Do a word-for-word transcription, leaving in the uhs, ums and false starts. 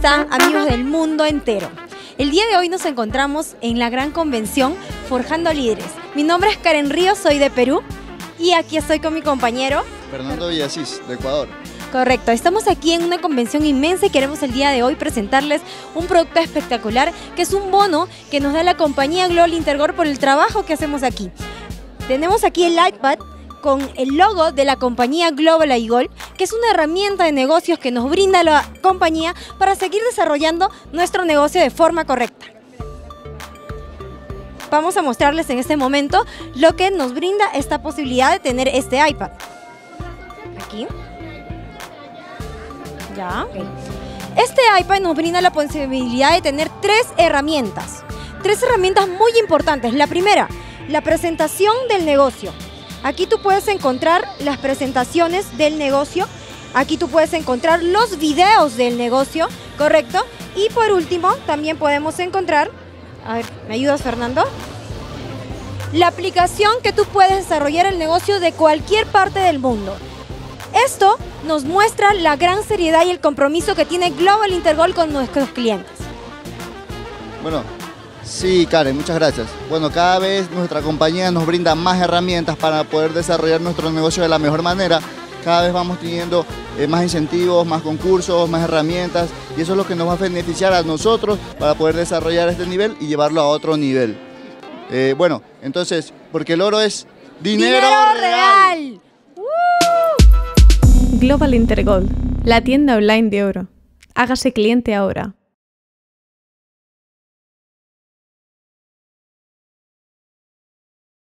están, amigos del mundo entero? El día de hoy nos encontramos en la gran convención Forjando Líderes. Mi nombre es Karen Ríos, soy de Perú y aquí estoy con mi compañero Fernando Villasís, de Ecuador. Correcto, estamos aquí en una convención inmensa y queremos el día de hoy presentarles un producto espectacular que es un bono que nos da la compañía Global Intergol por el trabajo que hacemos aquí. Tenemos aquí el iPad con el logo de la compañía Global Intergol, que es una herramienta de negocios que nos brinda la compañía para seguir desarrollando nuestro negocio de forma correcta. Vamos a mostrarles en este momento lo que nos brinda esta posibilidad de tener este iPad. Aquí. Ya. Este iPad nos brinda la posibilidad de tener tres herramientas. Tres herramientas muy importantes. La primera, la presentación del negocio. Aquí tú puedes encontrar las presentaciones del negocio. Aquí tú puedes encontrar los videos del negocio, ¿correcto? Y por último, también podemos encontrar, a ver, ¿me ayudas, Fernando? La aplicación que tú puedes desarrollar el negocio de cualquier parte del mundo. Esto nos muestra la gran seriedad y el compromiso que tiene Global Intergol con nuestros clientes. Bueno, sí, Karen, muchas gracias. Bueno, cada vez nuestra compañía nos brinda más herramientas para poder desarrollar nuestro negocio de la mejor manera. Cada vez vamos teniendo eh, más incentivos, más concursos, más herramientas, y eso es lo que nos va a beneficiar a nosotros para poder desarrollar este nivel y llevarlo a otro nivel. Eh, bueno, entonces, porque el oro es dinero, ¡Dinero real. real! Global Intergol, la tienda online de oro. Hágase cliente ahora.